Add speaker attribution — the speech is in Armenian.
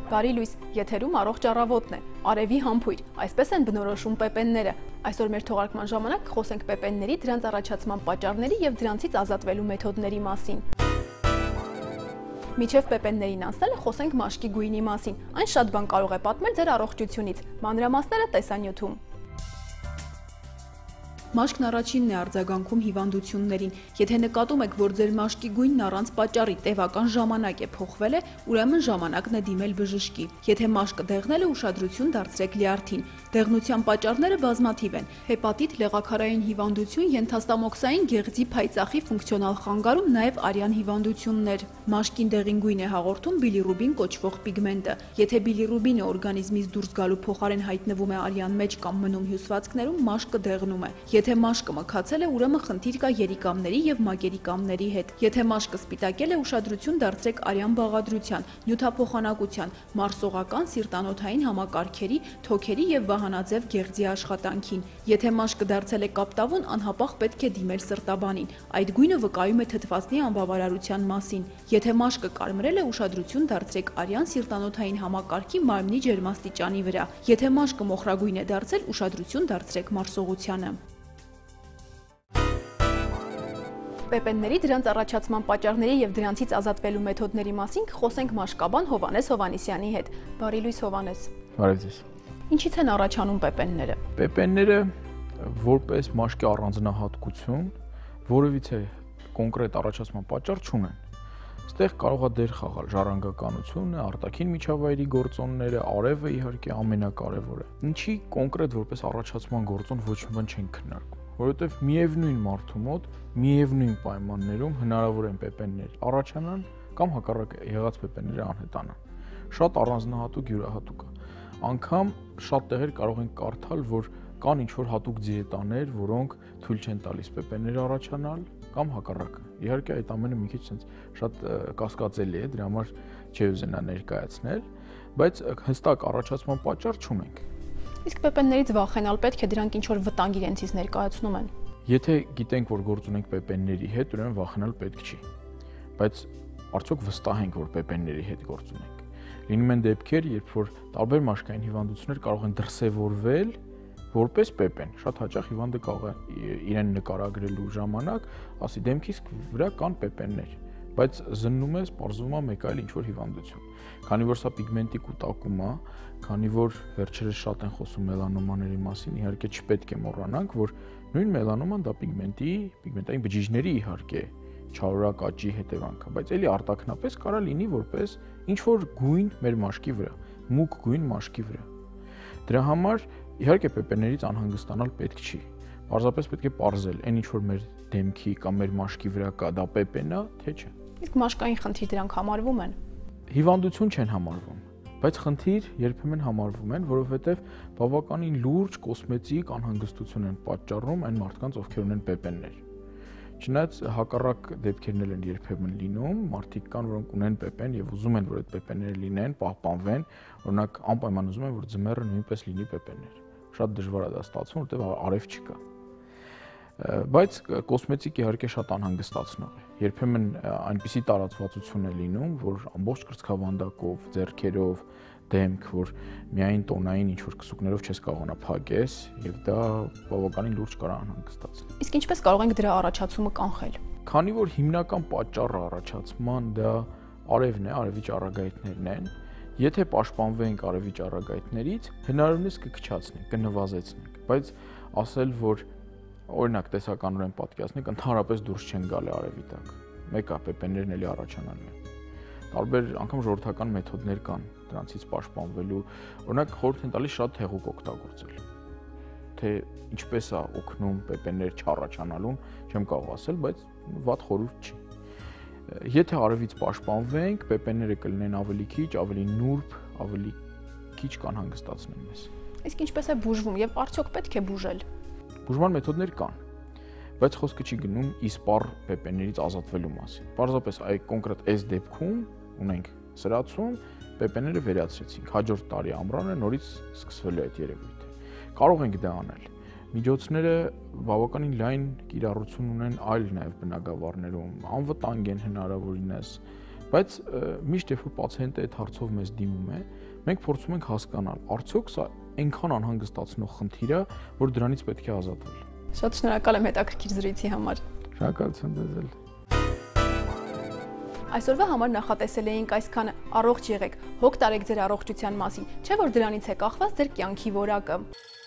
Speaker 1: Բարի լույս, եթերում առողջ առավոտն է, արևի համբույր, այսպես են բնորոշում պեպենները։ Այսօր մեր թողարկման ժամանակ խոսենք պեպենների, դրանց առաջացման պատճառների եւ դրանցից ազատվելու մեթոդների մասին։ Միջև պեպեններին անցնելը խոսենք մաշկի գույնի մասին, այն շատ բան կարող է պատմել ձեր առողջությունից, մանրամասները տեսանյութում։ Մաշկն առաջինն է արձագանքում հիվանդություններին։ Եթե նկատում եք, որ ձեր մաշկի գույնն առանց պատճառի տևական ժամանակ է փոխվել, ուրեմն ժամանակն է դիմել բժշկի։ Եթե մաշկը դեղնել է, ուշադրություն դարձրեք լյարդին։ Դեղնության պատճառները բազմաթիվ են՝ հեպատիտ, լեղաքարային հիվանդություն, ենթաստամոքսային գեղձի փայծախի ֆունկցիոնալ խանգարում, նաև արյան հիվանդություններ։ Մաշկին դեղին գույն է հաղորդում բիլիրուբին կոչվող պիգմենտը։ Եթե բիլիրուբինը օրգանիզմից դուրս գալու փոխարեն հայտնվում է արյան մեջ կամ մնում հյուսվածքներում, մաշկը դեղնում է։ Եթե մաշկը մքացել է, ուրեմն խնդիր կա երիկամների եւ մակերիկամների հետ։ Եթե մաշկը սպիտակել է, ուշադրություն դարձրեք արյան բաղադրության, նյութափոխանակության, մարսողական, սիրտանոթային համակարգերի, թոքերի եւ վահանաձև գեղձի աշխատանքին։ Եթե մաշկը դարձել է կապտավուն, անհապաղ պետք է դիմել սրտաբանին։ Այդ գույնը վկայում է թթվածնի անբավարարության մասին։ Եթե մաշկը կարմրել է, ուշադրություն դարձրեք արյան սիրտանոթային համակարգի մարմնի ջերմաստիճանի վրա։ Եթե մաշկը մոխրագույն է դարձել, ուշադրություն դարձրեք մարսողությանը։ Պեպենների, դրանց առաջացման պատճառների եւ դրանցից ազատվելու մեթոդների մասին խոսենք մաշկաբան Հովհաննես Հովհաննիսյանի հետ։ Բարի լույս, Հովհաննես։
Speaker 2: Բարև ձեզ։
Speaker 1: Ինչից են առաջանում պեպենները։
Speaker 2: Պեպենները որպես մաշկի առանձնահատկություն որևիցե կոնկրետ առաջացման պատճառ չունեն։ Այստեղ կարող է դեր խաղալ ժառանգականությունը, արտաքին միջավայրի գործոնները, արևը իհարկե ամենակարևորը։ Ինչի կոնկրետ որպես առաջացման գործոն ոչ մի բան չեն քննարկում, որովհետև միևնույն մարդու մոտ միևնույն պայմաններում հնարավոր են պեպեններ առաջանան կամ հակառակը եղած պեպենները անհետանան։ Շատ առանձնահատուկ յուրահատուկ է։ Անգամ շատ տեղեր կարող են կարդալ, որ կան ինչ-որ հատուկ դիետաներ, որոնք թույլ չեն տալիս պեպեններ առաջանալ կամ հակառակը։ Իհարկե այդ ամենը մի քիչ շատ կասկածելի է, դրա համար չի ուզենա ներկայացնել, բայց հստակ առաջացման պատճառ չունենք։
Speaker 1: Իսկ պեպեններից վախենալ պետք է, դրանք ինչ-որ վտանգ իրենցից ներկայացնում են։
Speaker 2: Եթե գիտենք, որ գործ ունենք պեպենների հետ, ուրեմն վախենալ պետք չի։ Բայց արդյոք վստահ ենք, որ պեպենների հետ գործ ունենք։ Լինում են դեպքեր, երբ որ տարբեր մաշկային հիվանդություններ կարող են դրսևորվել որպես պեպեն։ Շատ հաճախ հիվանդը կարող է իրեն նկարագրելու ժամանակ ասի դեմքիս վրա կան պեպեններ, բայց զննում է, սպառզվում է մեկ այլ ինչ-որ հիվանդություն։ Քանի որ սա պիգմենտի կուտակում է, քանի որ վերջերս շատ են խոսում մելանոմաների մասին, իհարկե չպետք է մոռանանք, որ նույն մելանոման դա պիգմենտային բջիջների իհարկե չարորակ աճի հետևանք է, բայց էլի արտաքնապես կարա լինի որպես ինչ-որ գույն մեր մաշկի վրա, մուգ գույն մաշկի վրա։ Դրա համար իհարկե պեպեններից անհանգստանալ պետք չի։ Պարզապես պետք է պարզել, այն ինչ որ մեր դեմքի կամ մեր մաշկի վրա կա, դա պեպեն է, թե չէ։
Speaker 1: Իսկ մաշկային խնդիր դրանք համարվում են։
Speaker 2: Հիվանդություն չեն համարվում, բայց խնդիր երբեմն համարվում են, որովհետև բավականին լուրջ կոսմետիկ անհանգստություն են պատճառում այն մարդկանց, ովքեր ունեն պեպեններ։ Չնայած հակառակ դեպքերն են երբեմն լինում, մարդիկ կան, որոնք ունեն պեպեն եւ ուզում են, որ այդ պեպենները լինեն, պահպանվեն, օրինակ անպայման ուզում են, որ ձմեռը նույնպես լինի պեպեններ։ Շատ դժվար է դա ստացվում, որտեղ արև չկա։ Բայց կոսմետիկ իհարկե շատ անհանգստացնող է։ Երբեմն այնպիսի տարածվածություն է լինում, որ ամբողջ կրծքավանդակով, ձեռքերով, դեմք, որ միայն տոնային ինչ-որ քսուկներով չես կարողանա փակես, եւ դա բավականին լուրջ կարող անհանգստացնել։
Speaker 1: Իսկ ինչպես կարող ենք դրա առաջացումը կանխել։
Speaker 2: Քանի որ հիմնական պատճառը առաջացման դա արևն է, արևի ճառագայթներն են, եթե պաշտպանվենք արևի ճառագայթներից, հնարավորինս կքչացնենք, կնվազեցնենք, բայց ասել, որ օրինակ տեսականորեն պատկերացնենք, ընդհանրապես դուրս չեն գալի արևի տակ։ Մեկը պեպեններն էլի առաջանալու են։ Տարբեր անգամ ժողովրդական մեթոդներ կան դրանցից պաշտպանվելու, օրինակ խորհուրդ են տալիս շատ հեղուկ օգտագործել։ Թե ինչպես է օգնում պեպեններ չառաջանալուն, չեմ կարող ասել, բայց վատ խորհուրդ չի։ Եթե արևից պաշտպանվենք, պեպենները կլինեն ավելի քիչ, ավելի նուրբ, ավելի քիչ կանհանգստացնեն մեզ։
Speaker 1: Իսկ ինչպես է բուժվում եւ արդյոք պետք է բուժել։
Speaker 2: Բուժման մեթոդներ կան, բայց խոսքը չի գնում իսպառ պեպեններից ազատվելու մասին։ Պարզապես այ կոնկրետ այս դեպքում ունենք սրացում, պեպենները վերացրեցինք, հաջորդ տարի ամռանը նորից սկսվելու է այդ երևույթը։ Կարող ենք դա անել։ Միջոցները բավականին լայն կիրառություն ունեն այլ նաև բնագավառներում, անվտանգ են հնարավորինս, Բայց միշտ երբ որ պացիենտը այդ հարցով մեզ դիմում է, մենք փորձում ենք հասկանալ, արդյոք սա այնքան անհանգստացնող խնդիր է, որ դրանից պետք է ազատվել։
Speaker 3: Շատ շնորհակալ եմ հետաքրքիր զրույցի համար։
Speaker 2: Շնորհակալություն ձեզ էլ։
Speaker 3: Այսօրվա համար նախատեսել էինք այսքանը։ Առողջ եղեք, հոգ տարեք ձեր առողջության մասին, չէ՞ որ դրանից է կախված ձեր կյանքի որակը։